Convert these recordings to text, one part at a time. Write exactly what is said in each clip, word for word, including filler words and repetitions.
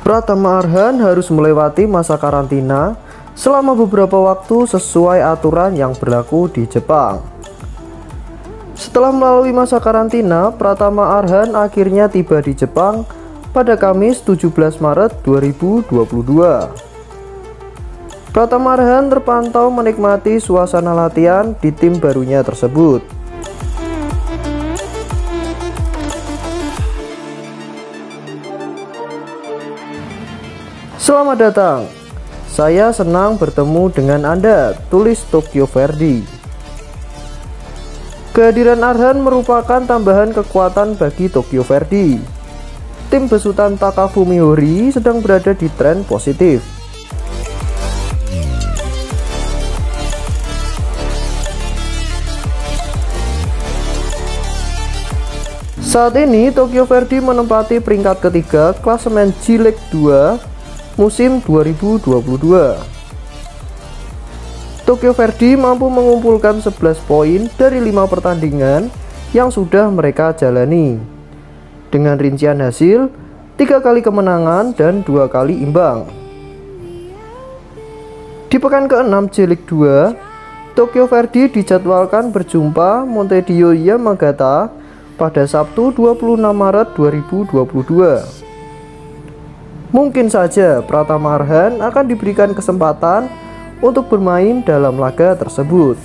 Pratama Arhan harus melewati masa karantina selama beberapa waktu sesuai aturan yang berlaku di Jepang. Setelah melalui masa karantina, Pratama Arhan akhirnya tiba di Jepang pada Kamis tujuh belas Maret dua ribu dua puluh dua. Pratama Arhan terpantau menikmati suasana latihan di tim barunya tersebut. Selamat datang, saya senang bertemu dengan Anda, tulis Tokyo Verdy. Kehadiran Arhan merupakan tambahan kekuatan bagi Tokyo Verdy. Tim besutan Takafumi Hori sedang berada di tren positif. Saat ini Tokyo Verdy menempati peringkat ketiga klasemen J-League dua musim dua ribu dua puluh dua. Tokyo Verdy mampu mengumpulkan sebelas poin dari lima pertandingan yang sudah mereka jalani, dengan rincian hasil tiga kali kemenangan dan dua kali imbang. Di pekan keenam J-League dua, Tokyo Verdy dijadwalkan berjumpa Montedio Yamagata pada Sabtu dua puluh enam Maret dua ribu dua puluh dua. Mungkin saja Pratama Arhan akan diberikan kesempatan untuk bermain dalam laga tersebut.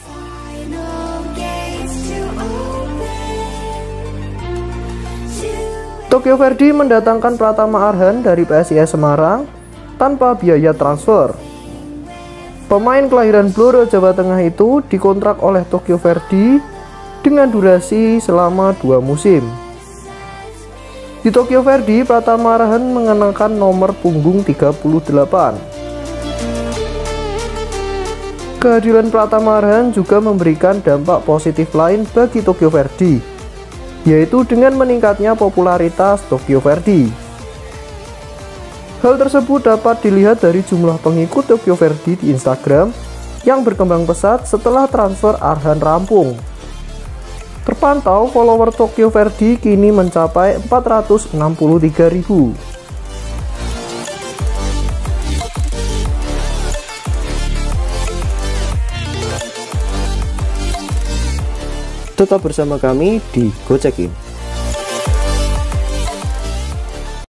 Tokyo Verdy mendatangkan Pratama Arhan dari P S I S Semarang tanpa biaya transfer. Pemain kelahiran Blora, Jawa Tengah itu dikontrak oleh Tokyo Verdy dengan durasi selama dua musim. Di Tokyo Verdy, Pratama Arhan mengenakan nomor punggung tiga puluh delapan. Kehadiran Pratama Arhan juga memberikan dampak positif lain bagi Tokyo Verdy, yaitu dengan meningkatnya popularitas Tokyo Verdy. Hal tersebut dapat dilihat dari jumlah pengikut Tokyo Verdy di Instagram yang berkembang pesat setelah transfer Arhan rampung. Terpantau follower Tokyo Verdy kini mencapai empat ratus enam puluh tiga ribu. Tetap bersama kami di Go Check In.